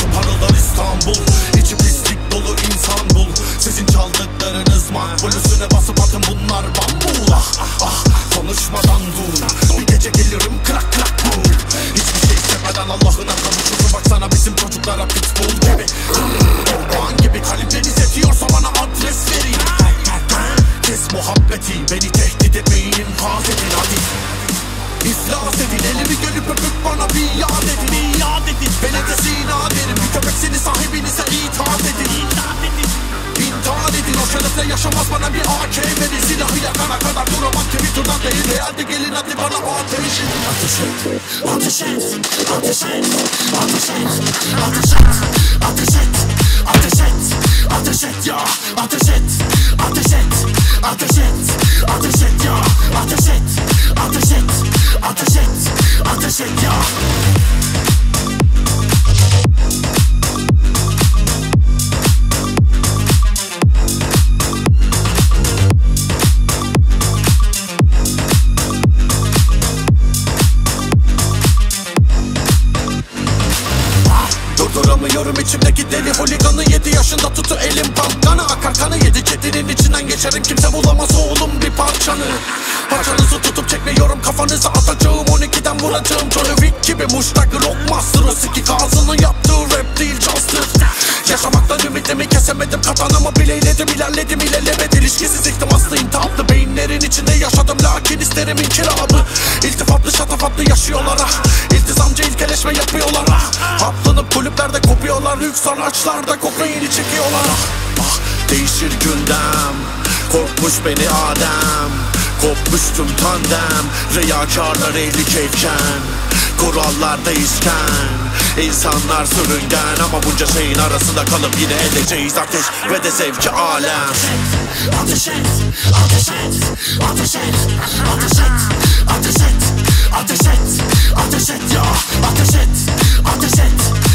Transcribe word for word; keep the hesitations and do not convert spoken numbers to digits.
parıldar İstanbul. İçi pislik dolu insan bul. Sizin çaldıklarınız makbul. Üstüne basıp atın bunlar bambul. Ah ah konuşmadan dur. Bir gece gelirim krak krak bul. Hiçbir şey istemeden Allah'ına kavuşursun. Baksana bizim çocuklara pitbull gibi. Orman gibi kalpleriniz yetiyorsa bana adres verin. Kes muhabbeti, beni tehdit etmeyin, infaz edin hadi. İflas edin, elimi gelip öpüp bana biat edin, biat edin. Beni de zina derim, bir köpek seni sahibinize itaat edin, itaat edin. İntihar edin, o şerefle yaşamaz bana bir A K verin. Silahı yakana kadar duramam, Twitter'dan değil. Realde gelin hadi bana ateş edin. Ateş et, ateş et, ateş et, ateş et, ateş et, ateş et, ateş et, ateş et ya, ateş et, ateş et, ateş et, ateş et ya, ateş et, ateş et, ateş et, ateş et ya. Durduramıyorum içimdeki deli holiganı. Yedi yaşında tutu elim balkanı. Akar kanı yedi kedinin içinden geçerim. Kimse bulamaz oğlum bir parçanı. Parçanızı tutup çekmiyorum kafanıza atacağım. On ikiden vuracağım Johnny Wick gibi. Muştak rockmaster o sikik ağzının yaptığı rap değil cazdır. Yaşamaktan ümitimi kesemedim. Katanımı bileyledim ilerledim ilelebet. İlişkisiz iktimaslı intihaplı. Beyinlerin içinde yaşadım lakin isterim inkılabı. İltifatlı şatafatlı yaşıyorlar ah. İltizamcı ilkeleşme yapıyorlar ah. Haplanıp kulüplerde kopuyorlar. Lüks araçlarda kokaini çekiyorlar ah. Ah değişir gündem. Korkmuş beni Adem. Kopmuş tüm tandem. Riyakarlar ehli keyfken. Kurallar değişken. İnsanlar sürüngen. Ama bunca şeyin arasında kalıp yine edeceğiz ateş ve de zevki alem. Ateş et, ateş et, ateş et, ateş et, ateş et, ateş et, ateş et ya, ateş et, ateş et.